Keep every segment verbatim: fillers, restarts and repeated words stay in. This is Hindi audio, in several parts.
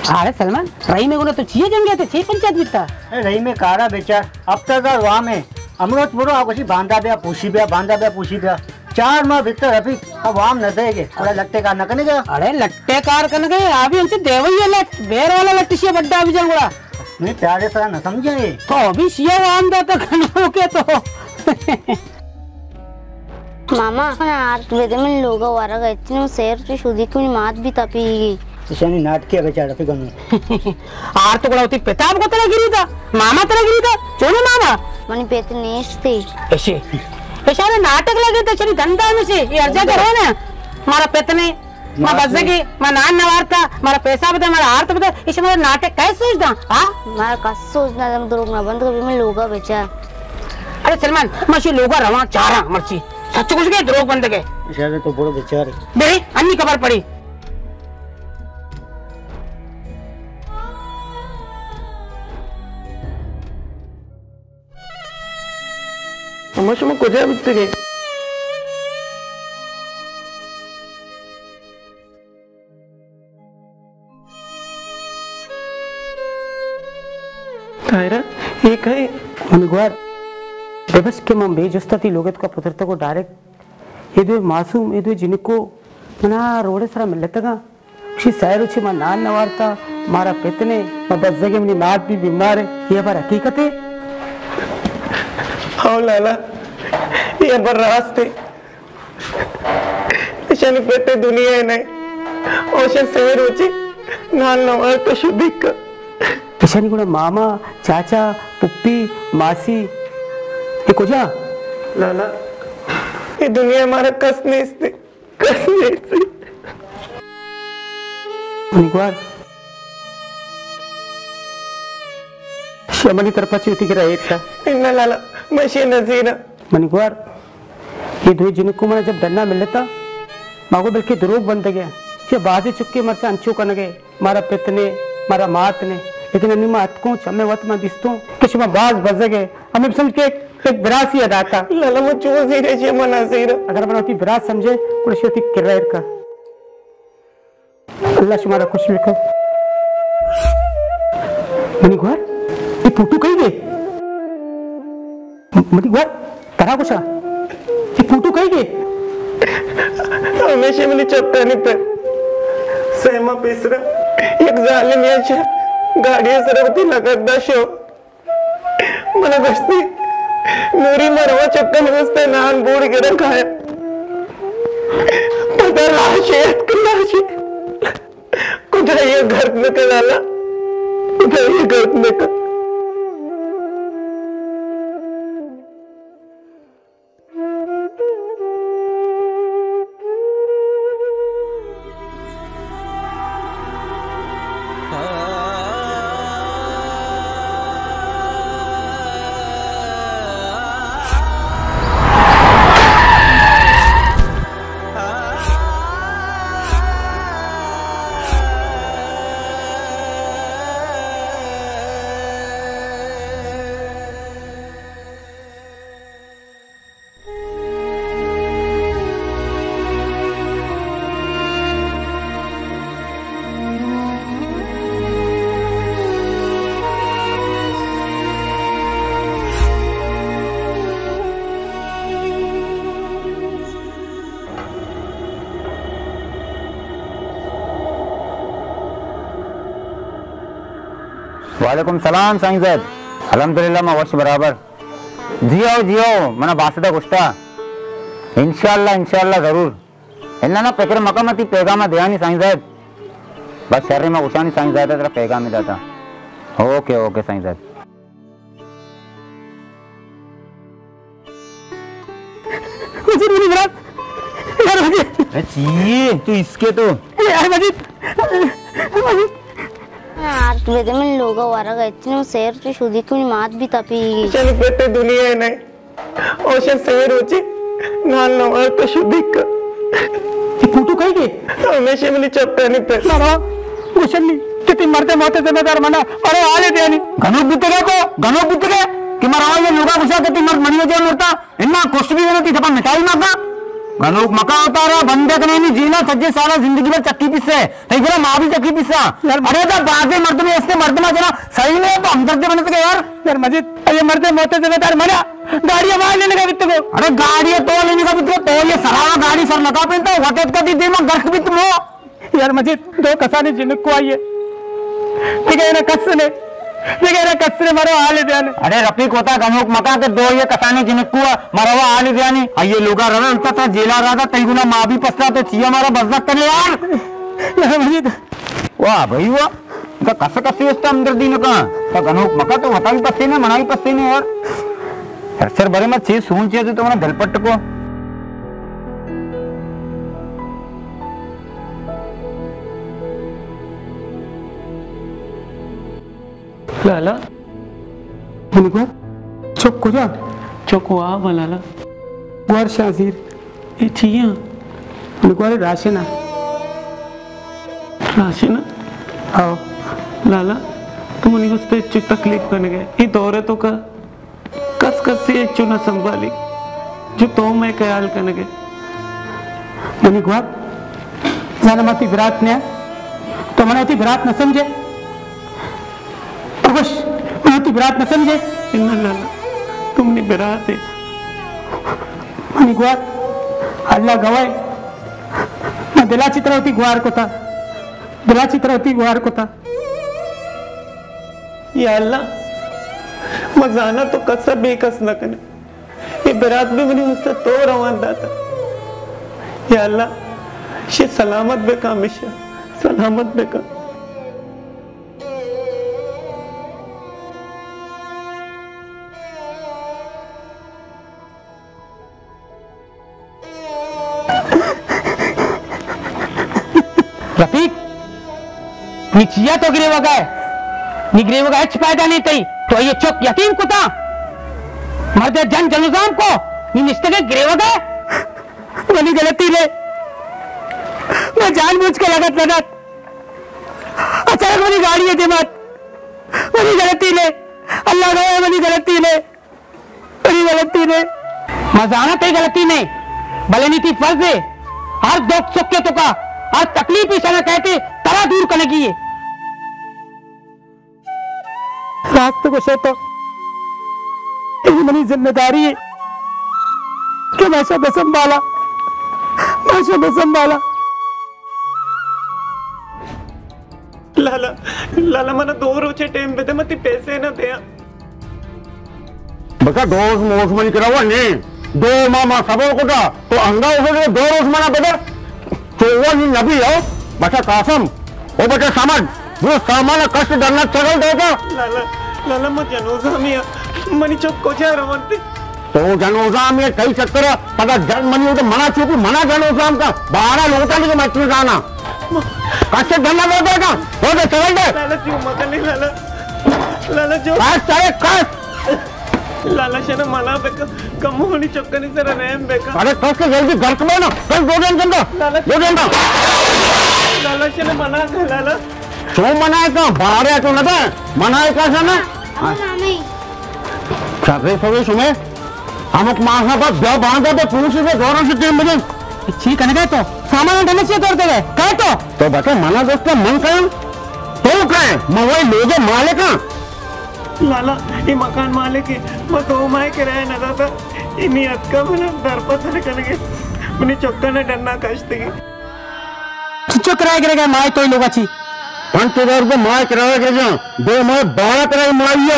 अरे सलमान रही में गुना तो चाहिए जंगे थे छह पंचायत बिता रही में कारा बेचा अब तक वहाँ में अमरोज पुरो आप कुछ बांधा बिया पूछी बिया बांधा बिया पूछी बिया चार माह भीतर अभी अब वाम न देगे थोड़ा लट्टे कार न करने का। अरे लट्टे कार करने गए अभी हमसे देवई है लट बेर वाला लट्टी से बड्डा अभी जंगड़ा नहीं प्यारे सरा न समझे तो अभी सिया वाम देता खनो के तो मामा आठ वेदे में लोग वारा गए इतने शेर जो शुद्धी की मात भी तपी इशानी नाटकीय बेचारा फिर कौन आर तो बड़ा होती पेताब को तरह गिरी था मामा तरह गिरी था चोने मामा मनी पेट नेस थे ऐसे ऐसा ने नाटक लगे थे चली धंधा में से ये अर्जा करो ना हमारा पेतने मां बजगे मां नान नवारता हमारा पैसा बता हमारा आर्त बता इसे हमारा नाटक कैसे सोचदा हां हमारा कस सोचना हम दरोग ना बंद कभी में लोगा बेचा। अरे सलमान मशी लोगा रवा चारा मर्ची सच कुछ के दरोग बंद के इशारे तो बड़ो बेचारे बे अन्नी खबर पड़ी मशम को जा बिकते गए तायरा एक है अनुगवार बेबस के मम बेजस्ता थी लोगत का पुत्रता को डायरेक्ट ये दो मासूम ये दो जिनको मना रोडे सारा मिलता उसी सैर उसी मां नान नवारता मारा पेतने मां बस जगह मनी मात भी बीमार है ये बार हकीकत है। हाँ लाला ये पर रास्ते इशानी पेटे दुनिया है नहीं ओशन सवेर उची नान नवार तो शुद्धिक इशानी गुना मामा चाचा पुप्पी मासी ये कुजा लाला ये दुनिया हमारा कस नहीं इससे कस नहीं इससे निगवार शमनी तरफा चूती गिरा एक था इन्ना लाला मशी नजीरा मनिगवार ये दो जिनको मैंने जब डरना मिल लेता मागो बल्कि दुरूग बन गया ये बाजे चुक्के मर से अंचू करने गए मारा पितने मारा मात ने लेकिन अन्य मात को चमे वत में दिस्तों कुछ में बाज बज गए हमें समझ के एक विरासी अदा था लाला मु चो जीरे जे मना जीरा अगर मन होती विरास समझे कुछ होती किरायर का अल्लाह तुम्हारा खुश रखो। मनिगवार ये फूटू कहीं गए मनिगवार तरा कुछ ये फूटू कहीं गए हमेशा मैंने चपटा नहीं पे सहमा पिसरा एक जालिम याचा गाड़ी सरवती लगत शो मने बस्ती नूरी मरवा चक्कर में बसते नान बूढ़ के रखा है पता लाशे लाशे कुछ ये घर में कर डाला कुछ ये घर में कर वालेकुम सलाम साईं ज़ैद अल्हम्दुलिल्लाह मैं वश बराबर जियो जियो मना बासदा गुस्ता इंशाअल्लाह इंशाअल्लाह जरूर इन्ना ना पेकर मकामती पैगाम ध्यान साईं ज़ैद बस शर्र में उशानी साईं ज़ैद तेरा पैगाम देता ओके ओके साईं ज़ैद मुझे मेरी बात यार मुझे चाहिए तू इसके तो यार मजीद मजीद आठ वेदे में लोग वारा गए इतने शेर जो शुद्धी की मात भी तपी चल पेटे दुनिया है नहीं ओशन सवेर उची नान नवार तो शुद्धिक ये फूटू कहीं गए हमेशा मैंने चपटा नहीं पे मारा क्वेश्चन नहीं कितनी मरते मौते जिम्मेदार मना अरे आले देनी घनो बुतगे को घनो बुतगे कि मरावा ये लोगा गुस्सा के मर मनियो जे मरता इन्ना कुछ भी नहीं थपा मिटाई मागा गनोक मका होता रहा बंदे का नहीं जीना सज्जे सारा जिंदगी भर चक्की पिस्से नहीं बोला माँ भी चक्की पिस्सा अरे तो बाजे मर्द में इसके मर्द में जना सही नहीं तो हमदर्द बने सके यार यार मजीद ये मरते मोते जगह मरा गाड़ी आवाज लेने का वित्त को अरे गाड़ी तो लेने का वित्त तो ये सलावा गाड़ी सर नका पहनता वटेत का दीदी में गर्क वित्त मो यार मजीद दो कसाने जिनक को आइए ठीक है ना कसने ठीक है ना कसने मरो आले ध्यान अरे रफीक होता गनोक मका के दो ये कसाने जिनक को मरवा आले ध्यान ये लोगा रहा उनका था जेला रहा था तई गुना माँ भी पसरा तो चिया हमारा बजत करे यार यार मजीद वाह भाई वाह का कस कसी उसका अंदर दिन का तो गनोक मका तो होता भी पसीने मना भी पसीने यार सर बड़े मत चीज सुन चाहिए तो तुम्हारा दलपट को लाला उनको चुप को जा चुप को आ लाला गुआर शाजीर ये चिया उनको अरे राशन आ राशन आओ लाला तुम उन्हीं को पे चुप तकलीफ करने गए ये दौरे तो का कस कस से चुना संभाली जो तो मैं ख्याल करने गए उन्हीं गुआर जाना मती विराट ने तो मना ती विराट न समझे तू बिरात न समझे लाला तुमने बिरात है मनी गुआर अल्लाह गवाए मैं दिला चित्र होती गुआर को था दिला चित्र होती गुआर को था या अल्लाह मजाना तो कसा बेकस न करे ये बिरात भी मनी मुझसे तो रवाना था या अल्लाह शे सलामत बेका हमेशा सलामत बेका रफीक निचिया तो गिरे वगा है निगरे वगा है पैदा नहीं तई तो ये चुप यकीन कुता मर्द जन जनुजाम को नी निश्ते के गिरे वगा वनी गलती ले मैं जानबूझ के लगत लगत अचानक वनी गाड़ी है जमात वनी गलती ले अल्लाह गए वनी गलती ले वनी गलती ले मजाना तई गलती नहीं भले नीति फर्ज है हर दुख सुख के तो का और तकलीफ इशारा कहते तरा दूर करने की है रास्ते को से तो ये मेरी जिम्मेदारी है कि माशा में संभाला माशा में संभाला लाला लाला मना दो रोचे टाइम पे मत पैसे ना दे बता दो रोज मोज मनी करावा नहीं दो मामा सबों को तो अंगा हो दो रोज मना बेटा तो वो नहीं नबी हो बचा कासम वो बचा समझ वो सामान कष्ट डरना चल देगा लाला लाला मत जनोजा में मनी चौक को जा रवंती तो जनोजा में कई चक्कर पता जन मनी हो तो मना चुकी मना जनोजा का बारह लोटा नहीं मत जाना कष्ट डरना दे देगा वो तो चल दे लाला क्यों मत नहीं लाला लाला जो कष्ट चाहे कष्ट लाला शना मना बेका कम होनी चक्कर नहीं सर रहम बेका अरे कष्ट जल्दी घर को ना कल दो दिन चंदा दो दिन का लाला शना मना कर लाला तो मनाए का बारह तो ना मनाए का ना चाहे सभी सुने हम मासा पर जब बांधा तो पुलिस से गौरव से टीम बजे छी कने गए तो सामान ढलने से तोड़ते गए कहे तो तो बता मना दोस्त का मन का तो कहे मवाई लोगे मालिक लाला ये मकान मालिक है मैं तो माय किराया न दादा इन्हीं अक्का मना दर पर से निकल गए मनी चक्का ने डरना कष्ट की चिच्चो किराया गिरेगा माय तो ही लोग अच्छी पांच हजार रुपये माय किराया गिरेगा दो माय बारह किराया माइया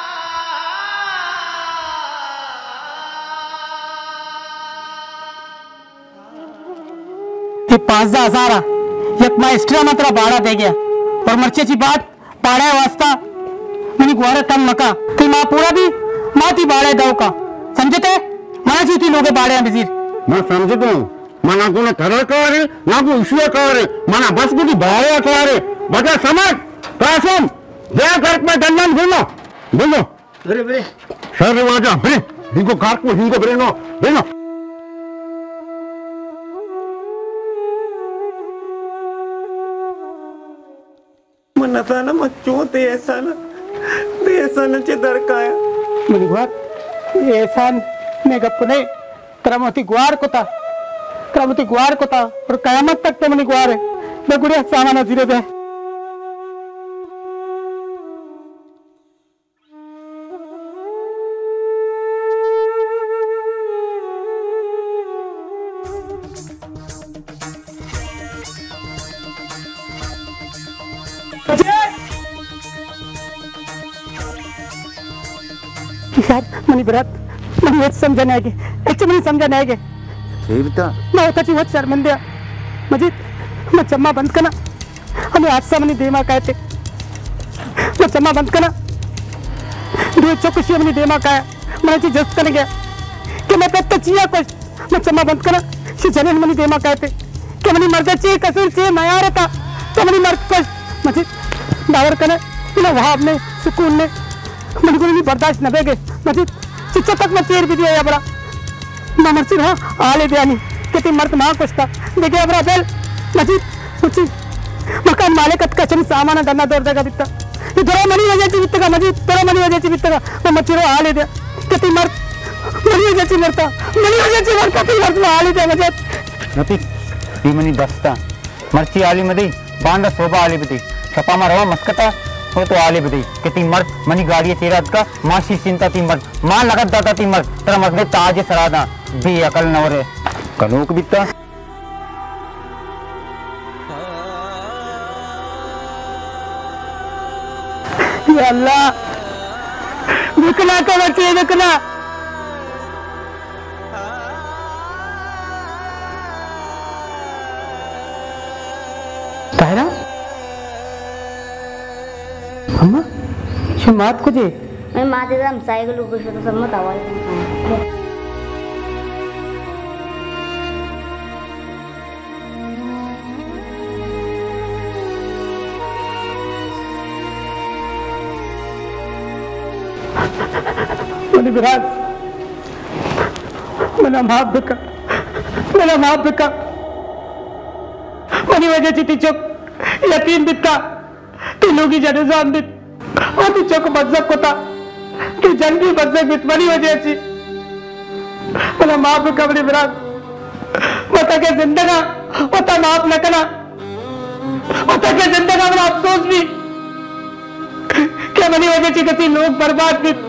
ये पांच हजार यक माय एक्स्ट्रा मात्रा भाड़ा दे गया और मर्चे की बात पाड़ा वास्ता मनी गुआरा कम मका ती माँ पूरा भी माँ ती बाड़े दो का समझते मना चीती लोगे बाड़े हैं बिजीर मैं समझता हूँ मना को ना कलर कर ना को इश्यू कर मना बस को बाड़े कर बचा समझ कासम जय घर में दंडन बोलो बोलो अरे बरे सर रिवाजा बरे इनको कार को इनको बरे नो बोलो मना था ना मच्चों ते ऐसा ना ते ऐसा ना चे दर का है मनी गुआर ये ऐसा ने गप्पने तरमती गुआर को था का मुझे गुआर को था और कयामत तक ते मनी गुआर है मैं गुड़िया सामान जीरे दे यार मनी बरात मनी वो समझने आएगी अच्छे मनी समझने आएगी सही बता मैं होता जी वो शर्मिंदा मजीद मैं चम्मा बंद करना हमें हादसा मनी देमा कहते मैं चम्मा बंद करना दो चौकसी मनी देमा कहा मैं जी जस्ट करने गया कि मैं तो चिया कुछ मैं चम्मा बंद करना शी जने मनी देमा कहते कि मनी मर्द चाहिए कसूर चाहिए मैं आ रहा था तो मनी मर्द कुछ मजीद दावर करना इन्हें वहाँ अपने सुकून ने मन को नहीं बर्दाश्त न बेगे मजीद चिच्चा तक मैं तेर भी दिया या बड़ा मैं मर्सी रहा आले दियानी कितनी मर्द माँ कुछ था देखे अब रहा बेल मजीद मुझी मकान मालिक का चनी सामान डरना दौड़ देगा बित्ता ये दोनों मनी वजह से बित्ता का मजीद दोनों मनी वजह से बित्ता का मैं मर्सी रहा आले दिया कितनी मर्द मनी वजह से मरता मनी वजह से मरता कितनी मर्द में आले दिया मजीद नती ती मनी दस्ता मर्ची आली मदी बांधा सोबा आली बदी छपा मारवा मस्कता वो तो आले बदी कितनी मर्द मनी गाड़ी तेरा का माशी चिंता ती मर्द मां लगत दाता ती मर्द तेरा मर्द ने ताज सरादा बे अकल नवरे कनोक बिता या अल्लाह बिकना तो बच्चे बिकना तायरा अम्मा शो मात को जे मैं माते दम साइकिल को तो सम्मत आवाज मनी विराज मना माफ बिका मना माफ बिका मनी वजह चिती चुप यतीम बिता तू लोगी जनुजाम बित और तू चौक बज्जक को था तू जंगी बज्जक बित मनी वजह ची मना माफ बिका मनी विराज मता के जिंदगा मता माफ न करना मता के जिंदगा में अफसोस भी क्या मनी वजह ची किसी लोग बर्बाद बित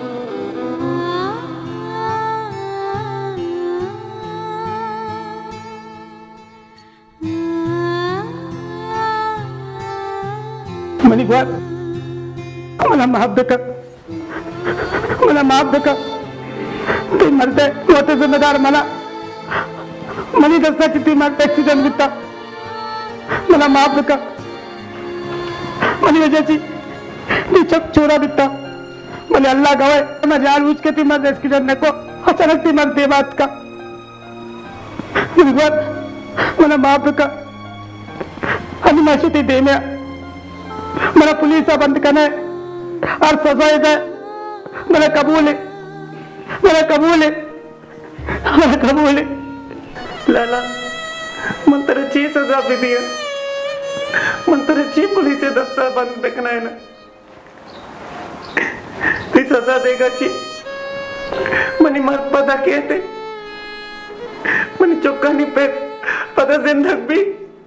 मनी गुआर मला माफ बेका मला माफ बेका ते मरते होते जिम्मेदार मला मनी दस्ता चित्ती मरते एक्सीडेंट बिता मला माफ बेका मनी वजह ची ती चक चोरा बिता मले अल्लाह गवाए मैं जान बूझ के ती मर एक्सीडेंट ने को अचानक ती मर दे बात का मनी गुआर मला माफ बेका अभी माशुती दे में मेरा पुलिस बंद करना है और सजा है मेरा कबूल है मेरा कबूल है मेरा कबूल है लाला मन तेरे ची सजा भी दिया मन तेरे ची पुलिस दस्ता बंद देखना है ना ती सजा देगा ची मनी मर्द पता कहते मनी चौका नहीं पे पता जिंदग भी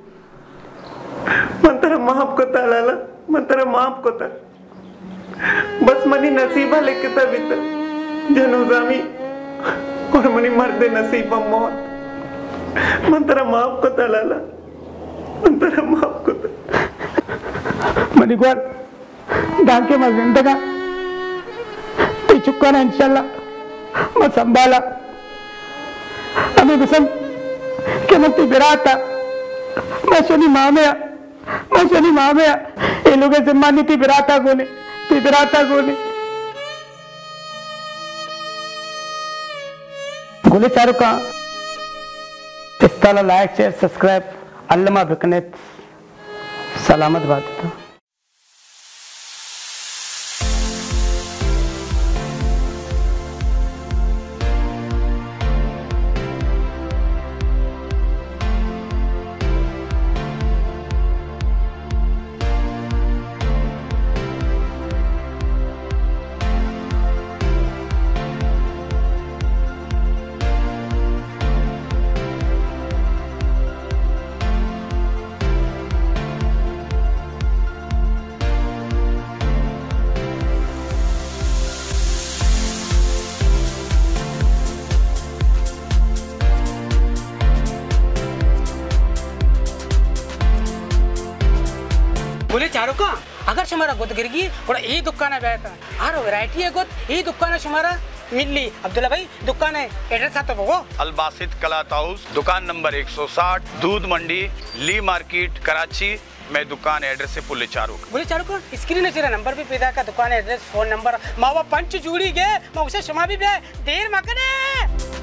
मन तेरा माफ को था लाला मन तेरा माफ को था बस मनी नसीबा लेके था बीता जनोजामी और मनी मर्दे नसीबा मौत मन तेरा माफ को था लाला मन तेरा माफ को था मनी गुआर डांके मैं जिंदगा ती चुका ना इंशाल्लाह मैं संभाला अभी बिसम कि मैं ती बिराता मैं सुनी मामे मैं सुनी मामे ये लोग जिम्मा नहीं थी बिराता गोने ती बिराता गोने गोले चारों का इस तरह लाइक शेयर सब्सक्राइब अल्लामा बिकनेत सलामत बात था। शाहरुख अगर शुमारा गुद गिरगी और ये दुकान है बैठा आरो वैरायटी है गुद ये दुकान है शुमारा मिल्ली अब्दुल्ला भाई दुकान है एड्रेस आता वो अलबासित कलात हाउस दुकान नंबर एक सौ साठ दूध मंडी ली मार्केट कराची मैं दुकान एड्रेस से पुले चारू बोले चारू को स्क्रीन तेरा नंबर भी पैदा का दुकान एड्रेस फोन नंबर मावा पंच जुड़ी गए मैं उसे शुमा भी देर मकने